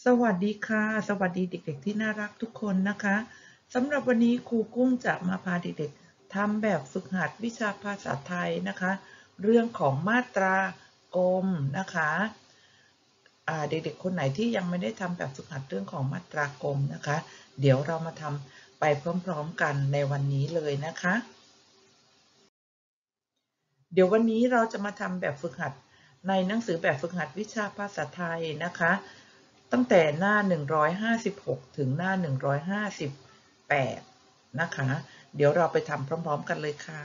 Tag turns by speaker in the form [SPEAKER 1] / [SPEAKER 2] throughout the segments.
[SPEAKER 1] สวัสดีค่ะสวัสดีเด็กๆที่น่ารักทุกคนนะคะสำหรับวันนี้ครูกุ้งจะมาพาเด็กๆทำแบบฝึกหัดวิชาภาษาไทยนะคะเรื่องของมาตรากลมนะคะเด็กๆคนไหนที่ยังไม่ได้ทำแบบฝึกหัดเรื่องของมาตรากลมนะคะเดี๋ยวเรามาทำไปพร้อมๆกันในวันนี้เลยนะคะเดี๋ยววันนี้เราจะมาทำแบบฝึกหัดในหนังสือแบบฝึกหัดวิชาภาษาไทยนะคะตั้งแต่หน้า156ถึงหน้า158นะคะเดี๋ยวเราไปทำพร้อมๆกันเลยค่ะ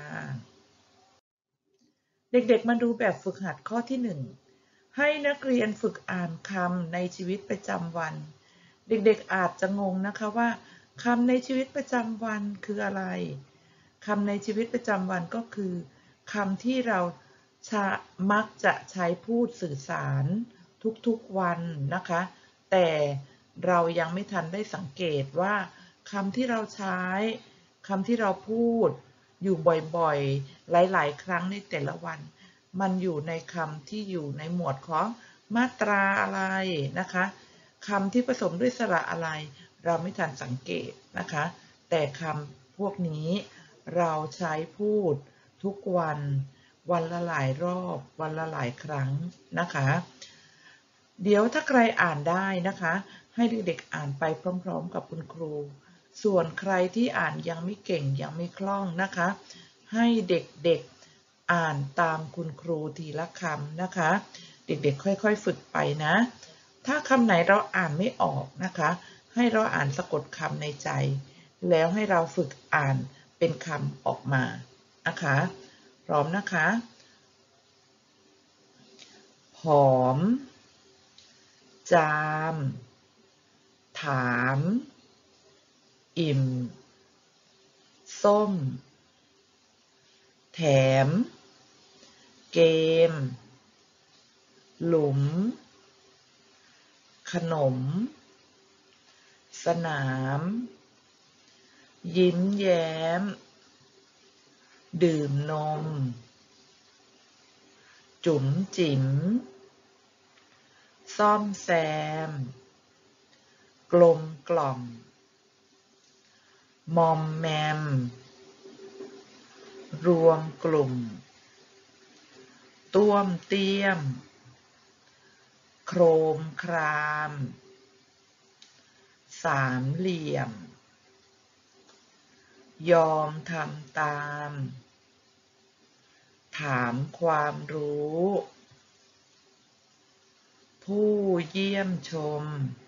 [SPEAKER 1] เด็กๆมาดูแบบฝึกหัดข้อที่1ให้นักเรียนฝึกอ่านคำในชีวิตประจำวันเด็กๆอาจจะงงนะคะว่าคำในชีวิตประจำวันคืออะไรคำในชีวิตประจำวันก็คือคำที่เรามักจะใช้พูดสื่อสารทุกๆวันนะคะแต่เรายังไม่ทันได้สังเกตว่าคำที่เราใช้คำที่เราพูดอยู่บ่อยๆหลายๆครั้งในแต่ละวันมันอยู่ในคำที่อยู่ในหมวดของมาตราอะไรนะคะคำที่ผสมด้วยสระอะไรเราไม่ทันสังเกตนะคะแต่คำพวกนี้เราใช้พูดทุกวันวันละหลายรอบวันละหลายครั้งนะคะเดี๋ยวถ้าใครอ่านได้นะคะให้เด็กๆอ่านไปพร้อมๆกับคุณครูส่วนใครที่อ่านยังไม่เก่งยังไม่คล่องนะคะให้เด็กๆอ่านตามคุณครูทีละคำนะคะเด็กๆค่อยๆฝึกไปนะถ้าคำไหนเราอ่านไม่ออกนะคะให้เราอ่านสะกดคำในใจแล้วให้เราฝึกอ่านเป็นคำออกมานะคะพร้อมนะคะผอมจามถามอิ่มส้มแถมเกมหลุมขนมสนามยิ้มแย้มดื่มนมจุ๋มจิ๋มซ่อมแซมกลมกล่อมมอมแมมรวมกลุ่มต้วมเตี้ยมโครมครามสามเหลี่ยมยอมทำตามถามความรู้ผู้เยี่ยมชม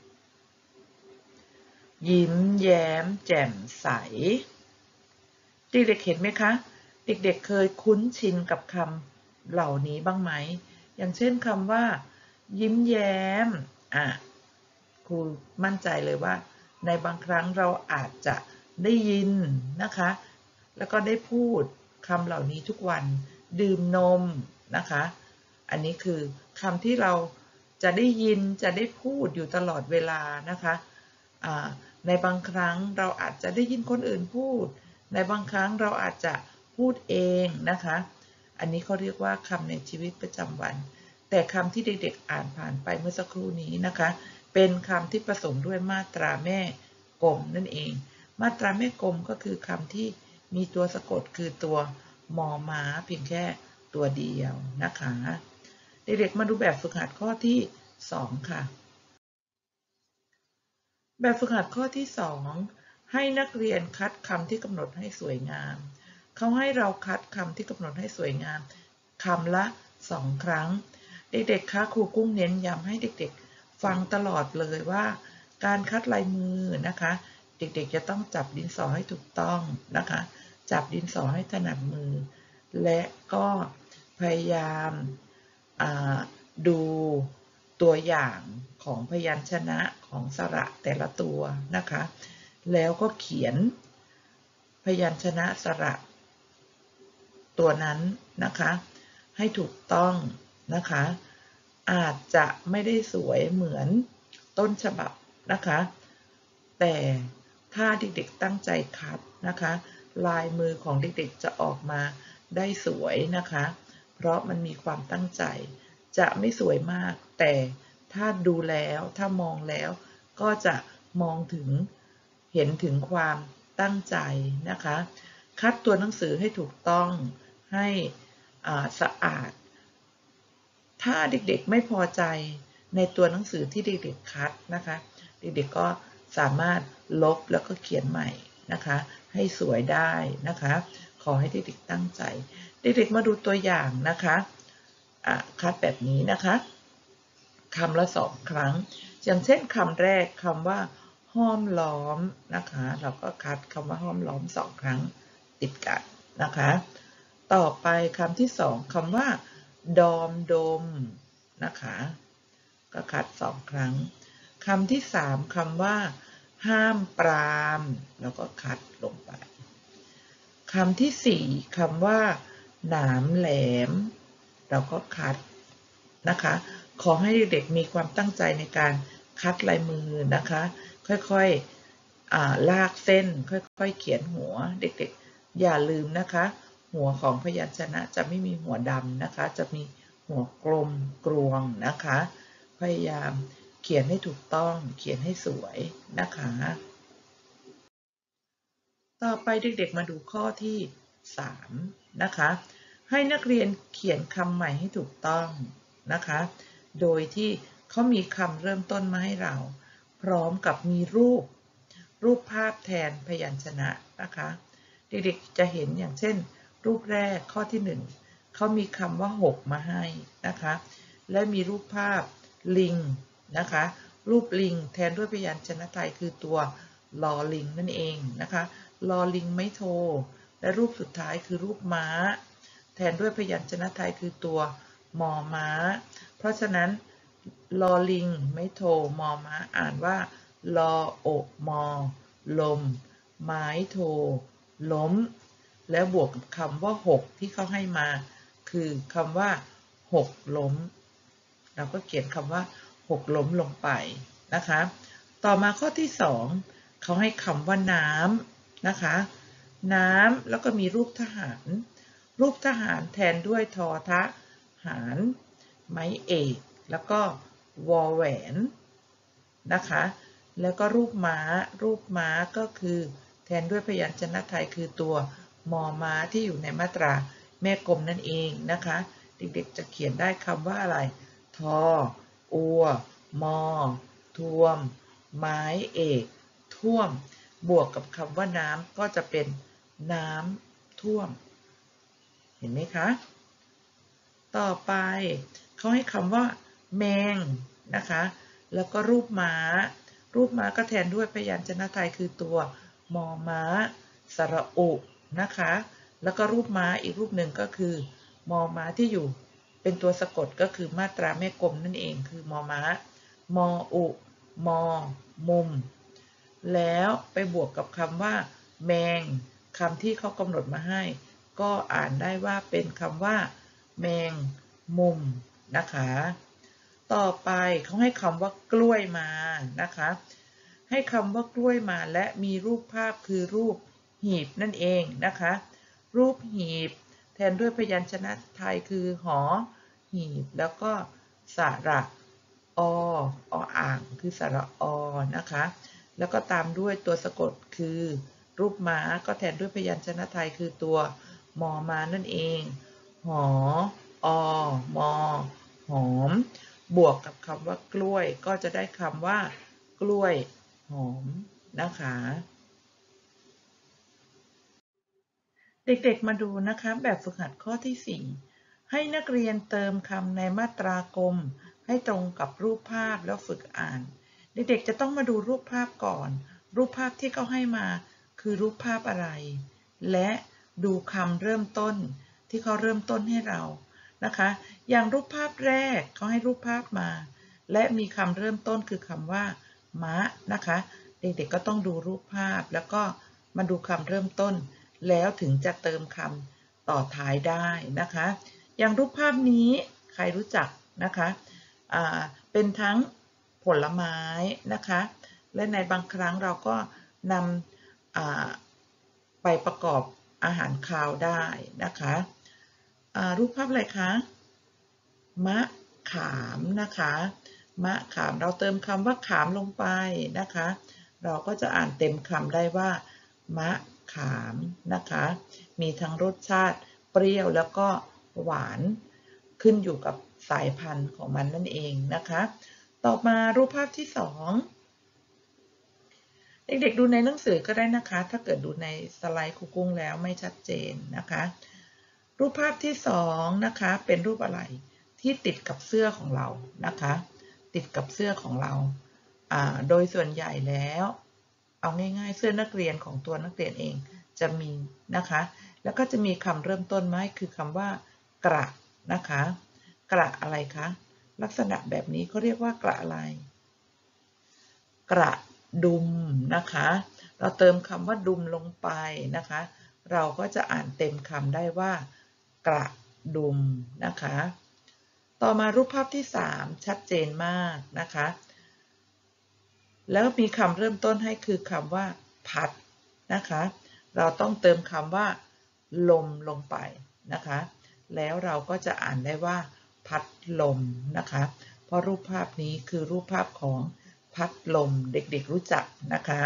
[SPEAKER 1] ยิ้มแย้มแจ่มใสเด็กๆเห็นไหมคะเด็กๆเคยคุ้นชินกับคำเหล่านี้บ้างไหมอย่างเช่นคำว่ายิ้มแย้มครูมั่นใจเลยว่าในบางครั้งเราอาจจะได้ยินนะคะแล้วก็ได้พูดคำเหล่านี้ทุกวันดื่มนมนะคะอันนี้คือคำที่เราจะได้ยินจะได้พูดอยู่ตลอดเวลานะคะในบางครั้งเราอาจจะได้ยินคนอื่นพูดในบางครั้งเราอาจจะพูดเองนะคะอันนี้เขาเรียกว่าคำในชีวิตประจำวันแต่คำที่เด็กๆอ่านผ่านไปเมื่อสักครู่นี้นะคะเป็นคำที่ผสมด้วยมาตราแม่กลมนั่นเองมาตราแม่กลมก็คือคำที่มีตัวสะกดคือตัวมอม้าเพียงแค่ตัวเดียวนะคะเด็กๆมาดูแบบฝึกหัดข้อที่2ค่ะแบบฝึกหัดข้อที่2ให้นักเรียนคัดคำที่กำหนดให้สวยงามเขาให้เราคัดคำที่กำหนดให้สวยงามคำละ2ครั้งเด็กๆคะครูกุ้งเน้นย้ำให้เด็กๆฟังตลอดเลยว่าการคัดลายมือนะคะเด็กๆจะต้องจับดินสอให้ถูกต้องนะคะจับดินสอให้ถนัดมือและก็พยายามดูตัวอย่างของพยัญชนะของสระแต่ละตัวนะคะแล้วก็เขียนพยัญชนะสระตัวนั้นนะคะให้ถูกต้องนะคะอาจจะไม่ได้สวยเหมือนต้นฉบับนะคะแต่ถ้าเด็กๆตั้งใจคัดนะคะลายมือของเด็กๆจะออกมาได้สวยนะคะเพราะมันมีความตั้งใจจะไม่สวยมากแต่ถ้าดูแล้วถ้ามองแล้วก็จะมองถึงเห็นถึงความตั้งใจนะคะคัดตัวหนังสือให้ถูกต้องให้สะอาดถ้าเด็กๆไม่พอใจในตัวหนังสือที่เด็กๆคัดนะคะเด็กๆก็สามารถลบแล้วก็เขียนใหม่นะคะให้สวยได้นะคะขอให้เด็กๆตั้งใจเด็กๆมาดูตัวอย่างนะคะคัดแบบนี้นะคะคำละ2 ครั้งอย่างเช่นคำแรกคำว่าห้อมล้อมนะคะเราก็คัดคำว่าห้อมล้อม2 ครั้งติดกันนะคะต่อไปคำที่2คำว่าดอมดมนะคะก็คัด2 ครั้งคำที่3คำว่าห้ามปรามแล้วก็คัดลงไปคำที่4คำว่าหนามแหลมเราก็คัดนะคะขอให้เด็กๆมีความตั้งใจในการคัดลายมือนะคะค่อยๆลากเส้นค่อยๆเขียนหัวเด็กๆอย่าลืมนะคะหัวของพยัญชนะจะไม่มีหัวดำนะคะจะมีหัวกลมกลวงนะคะพยายามเขียนให้ถูกต้องเขียนให้สวยนะคะต่อไปเด็กๆมาดูข้อที่3นะคะให้นักเรียนเขียนคำใหม่ให้ถูกต้องนะคะโดยที่เขามีคำเริ่มต้นมาให้เราพร้อมกับมีรูปภาพแทนพยัญชนะนะคะเด็กๆจะเห็นอย่างเช่นรูปแรกข้อที่1เขามีคำว่า6มาให้นะคะและมีรูปภาพลิงนะคะรูปลิงแทนด้วยพยัญชนะไทยคือตัวลอลิงนั่นเองนะคะลอลิงไม่โทและรูปสุดท้ายคือรูปม้าแทนด้วยพยัญชนะไทยคือตัวมอม้าเพราะฉะนั้นลอลิงไม่โทมอม้าอ่านว่าลอโอมอลมไม้โทล้มแล้วบวกกับคำว่า6ที่เขาให้มาคือคำว่า6ล้มเราก็เขียนคำว่า6ล้มลงไปนะคะต่อมาข้อที่2เขาให้คำว่าน้ำนะคะน้ำแล้วก็มีรูปทหารแทนด้วยทอทหารไม้เอกแล้วก็วอแหวนนะคะแล้วก็รูปม้าก็คือแทนด้วยพยัญชนะไทยคือตัวมอม้าที่อยู่ในมาตราแม่กลมนั่นเองนะคะเด็กๆจะเขียนได้คำว่าอะไรทออัวมอท่วมไม้เอกท่วมบวกกับคำว่าน้ำก็จะเป็นน้ำท่วมเห็นไหมคะต่อไปเขาให้คำว่าแมงนะคะแล้วก็รูปม้าก็แทนด้วยพยัญชนะไทยคือตัวมอม้าสระอุนะคะแล้วก็รูปม้าอีกรูปหนึ่งก็คือมอม้าที่อยู่เป็นตัวสะกดก็คือมาตราแม่กลมนั่นเองคือมอม้ามออุมอมุมแล้วไปบวกกับคำว่าแมงคำที่เขากำหนดมาให้ก็อ่านได้ว่าเป็นคำว่าแมงมุมนะคะต่อไปเขาให้คำว่ากล้วยมานะคะให้คำว่ากล้วยมาและมีรูปภาพคือรูปหีบนั่นเองนะคะรูปหีบแทนด้วยพยัญชนะไทยคือหอหีบแล้วก็สระอ่างคือสระนะคะแล้วก็ตามด้วยตัวสะกดคือรูปม้าก็แทนด้วยพยัญชนะไทยคือตัวมอม้านั่นเองหอมอหอมบวกกับคำว่ากล้วยก็จะได้คำว่ากล้วยหอมนะคะเด็กๆมาดูนะคะแบบฝึกหัดข้อที่4ให้นักเรียนเติมคำในมาตรากลมให้ตรงกับรูปภาพแล้วฝึกอ่านเด็กๆจะต้องมาดูรูปภาพก่อนรูปภาพที่เขาให้มาคือรูปภาพอะไรและดูคำเริ่มต้นที่เขาเริ่มต้นให้เรานะคะอย่างรูปภาพแรกเขาให้รูปภาพมาและมีคำเริ่มต้นคือคำว่ามะนะคะเด็กๆก็ต้องดูรูปภาพแล้วก็มาดูคำเริ่มต้นแล้วถึงจะเติมคำต่อท้ายได้นะคะอย่างรูปภาพนี้ใครรู้จักนะคะเป็นทั้งผลไม้นะคะและในบางครั้งเราก็นำไปประกอบอาหารคาวได้นะคะรูปภาพอะไรคะมะขามนะคะมะขามเราเติมคำว่าขามลงไปนะคะเราก็จะอ่านเต็มคำได้ว่ามะขามนะคะมีทั้งรสชาติเปรี้ยวแล้วก็หวานขึ้นอยู่กับสายพันธุ์ของมันนั่นเองนะคะต่อมารูปภาพที่2เด็กๆดูในหนังสือก็ได้นะคะถ้าเกิดดูในสไลด์ครูกุ้งแล้วไม่ชัดเจนนะคะรูปภาพที่2นะคะเป็นรูปอะไรที่ติดกับเสื้อของเรานะคะติดกับเสื้อของเราโดยส่วนใหญ่แล้วเอาง่ายๆเสื้อนักเรียนของตัวนักเรียนเองจะมีนะคะแล้วก็จะมีคำเริ่มต้นมาให้คือคำว่ากระนะคะกระอะไรคะลักษณะแบบนี้เขาเรียกว่ากระอะไรกระดุมนะคะเราเติมคำว่าดุมลงไปนะคะเราก็จะอ่านเต็มคำได้ว่ากระดุมนะคะต่อมารูปภาพที่3ชัดเจนมากนะคะแล้วมีคำเริ่มต้นให้คือคำว่าพัดนะคะเราต้องเติมคำว่าลมลงไปนะคะแล้วเราก็จะอ่านได้ว่าพัดลมนะคะเพราะรูปภาพนี้คือรูปภาพของพัดลมเด็กๆรู้จักนะคะ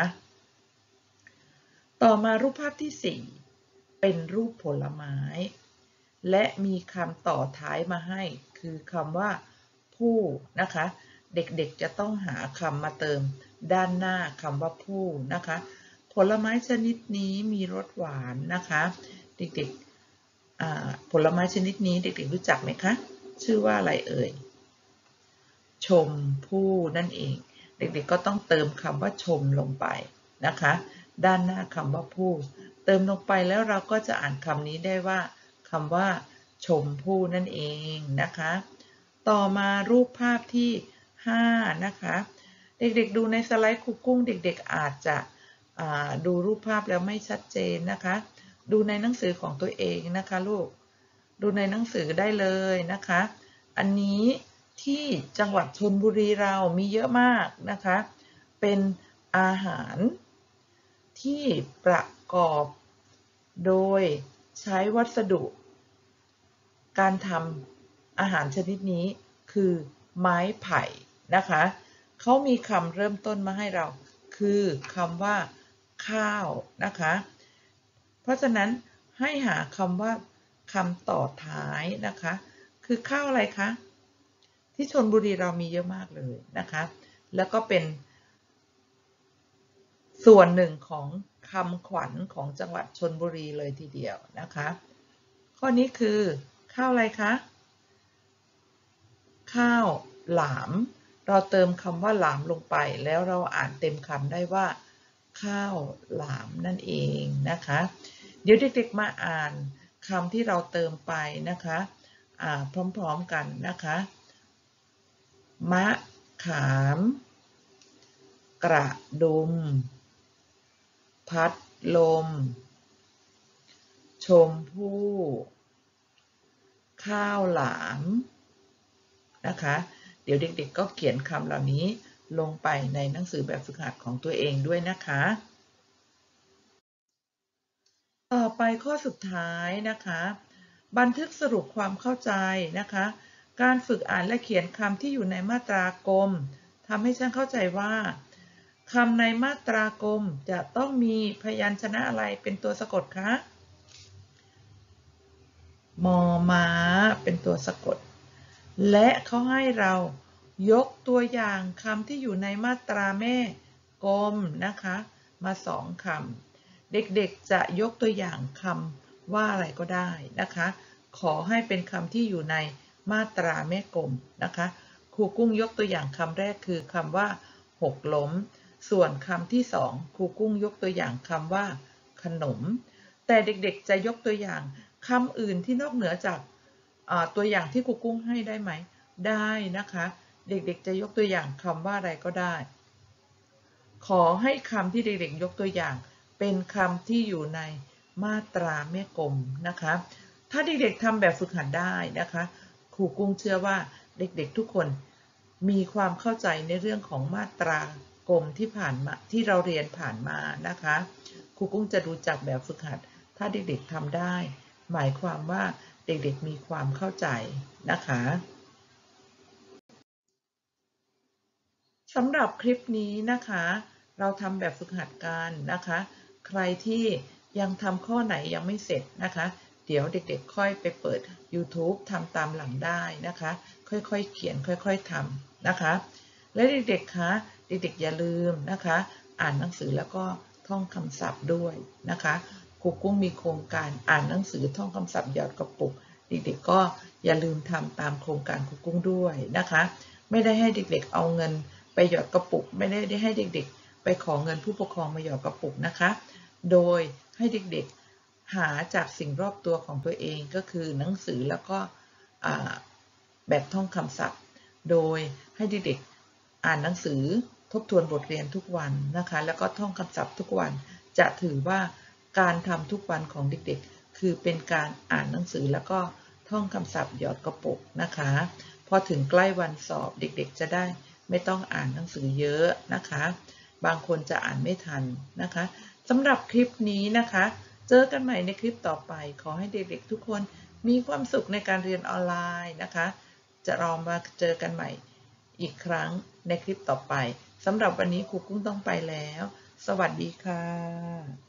[SPEAKER 1] ต่อมารูปภาพที่4เป็นรูปผลไม้และมีคำต่อท้ายมาให้คือคำว่าผู้นะคะเด็กๆจะต้องหาคำมาเติมด้านหน้าคำว่าผู้นะคะผลไม้ชนิดนี้มีรสหวานนะคะเด็กๆผลไม้ชนิดนี้เด็กๆรู้จักไหมคะชื่อว่าอะไรเอ่ยชมพู่นั่นเองเด็กๆก็ต้องเติมคำว่าชมลงไปนะคะด้านหน้าคำว่าผู้เติมลงไปแล้วเราก็จะอ่านคำนี้ได้ว่าคำว่าชมพู่นั่นเองนะคะต่อมารูปภาพที่5นะคะเด็กๆดูในสไลด์ครูกุ้งเด็กๆอาจจะดูรูปภาพแล้วไม่ชัดเจนนะคะดูในหนังสือของตัวเองนะคะลูกดูในหนังสือได้เลยนะคะอันนี้ที่จังหวัดชลบุรีเรามีเยอะมากนะคะเป็นอาหารที่ประกอบโดยใช้วัสดุการทำอาหารชนิดนี้คือไม้ไผ่นะคะเขามีคำเริ่มต้นมาให้เราคือคำว่าข้าวนะคะเพราะฉะนั้นให้หาคำว่าคำต่อท้ายนะคะคือข้าวอะไรคะที่ชลบุรีเรามีเยอะมากเลยนะคะแล้วก็เป็นส่วนหนึ่งของคำขวัญของจังหวัดชลบุรีเลยทีเดียวนะคะข้อนี้คือข้าวอะไรคะข้าวหลามเราเติมคำว่าหลามลงไปแล้วเราอ่านเต็มคำได้ว่าข้าวหลามนั่นเองนะคะเดี๋ยวเด็กๆมาอ่านคำที่เราเติมไปนะคะพร้อมๆกันนะคะมะขามกระดุมพัดลมชมพู่ข้าวหลามนะคะเดี๋ยวเด็กๆก็เขียนคำเหล่านี้ลงไปในหนังสือแบบฝึกหัดของตัวเองด้วยนะคะต่อไปข้อสุดท้ายนะคะบันทึกสรุปความเข้าใจนะคะการฝึกอ่านและเขียนคำที่อยู่ในมาตรากลมทำให้ฉันเข้าใจว่าคำในมาตรากลมจะต้องมีพยัญชนะอะไรเป็นตัวสะกดคะมอม้าเป็นตัวสะกดและเขาให้เรายกตัวอย่างคำที่อยู่ในมาตราแม่กลมนะคะมา2คำเด็กๆจะยกตัวอย่างคำว่าอะไรก็ได้นะคะขอให้เป็นคำที่อยู่ในมาตราแม่กลมนะคะครูกุ้งยกตัวอย่างคำแรกคือคำว่าหกล้มส่วนคำที่2ครูกุ้งยกตัวอย่างคำว่าขนมแต่เด็กๆจะยกตัวอย่างคำอื่นที่นอกเหนือจากตัวอย่างที่ครูกุ้งให้ได้ไหมได้นะคะเด็กๆจะยกตัวอย่างคำว่าอะไรก็ได้ขอให้คำที่เด็กๆยกตัวอย่างเป็นคำที่อยู่ในมาตราแม่กลมนะคะถ้าเด็กๆทำแบบฝึกหัดได้นะคะครูกุ้งเชื่อว่าเด็กๆทุกคนมีความเข้าใจในเรื่องของมาตรากลมที่ผ่านมาที่เราเรียนผ่านมานะคะครูกุ้งจะดูจากแบบฝึกหัดถ้าเด็กๆทำได้หมายความว่าเด็กๆมีความเข้าใจนะคะสำหรับคลิปนี้นะคะเราทำแบบฝึกหัดกันนะคะใครที่ยังทำข้อไหนยังไม่เสร็จนะคะเดี๋ยวเด็กๆค่อยไปเปิด YouTube ทำตามหลังได้นะคะค่อยๆเขียนค่อยๆทำนะคะและเด็กๆคะเด็กๆอย่าลืมนะคะอ่านหนังสือแล้วก็ท่องคำศัพท์ด้วยนะคะครูกุ้งมีโครงการอ่านหนังสือท่องคำศัพท์หยอดกระปุกเด็กๆก็อย่าลืมทำตามโครงการครูกุ้งด้วยนะคะไม่ได้ให้เด็กๆเอาเงินไปหยอดกระปุกไม่ได้ให้เด็กๆไปขอเงินผู้ปกครองมาหยอดกระปุกนะคะโดยให้เด็กๆหาจากสิ่งรอบตัวของตัวเองก็คือหนังสือแล้วก็แบบท่องคำศัพท์โดยให้เด็กๆอ่านหนังสือทบทวนบทเรียนทุกวันนะคะแล้วก็ท่องคำศัพท์ทุกวันจะถือว่าการทำทุกวันของเด็กๆคือเป็นการอ่านหนังสือแล้วก็ท่องคำศัพท์หยอดกระปุกนะคะพอถึงใกล้วันสอบเด็กๆจะได้ไม่ต้องอ่านหนังสือเยอะนะคะบางคนจะอ่านไม่ทันนะคะสำหรับคลิปนี้นะคะเจอกันใหม่ในคลิปต่อไปขอให้เด็กๆทุกคนมีความสุขในการเรียนออนไลน์นะคะจะรอมาเจอกันใหม่อีกครั้งในคลิปต่อไปสำหรับวันนี้ครูกุ้งต้องไปแล้วสวัสดีค่ะ